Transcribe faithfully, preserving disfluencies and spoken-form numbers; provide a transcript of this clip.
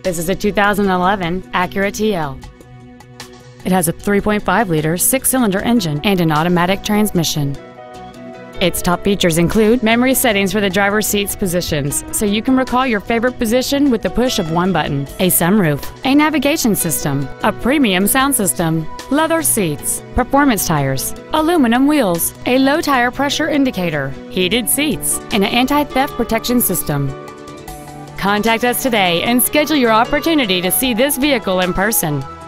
This is a two thousand eleven Acura T L. It has a three point five liter six-cylinder engine and an automatic transmission. Its top features include memory settings for the driver's seat's positions, so you can recall your favorite position with the push of one button, a sunroof, a navigation system, a premium sound system, leather seats, performance tires, aluminum wheels, a low tire pressure indicator, heated seats, and an anti-theft protection system. Contact us today and schedule your opportunity to see this vehicle in person.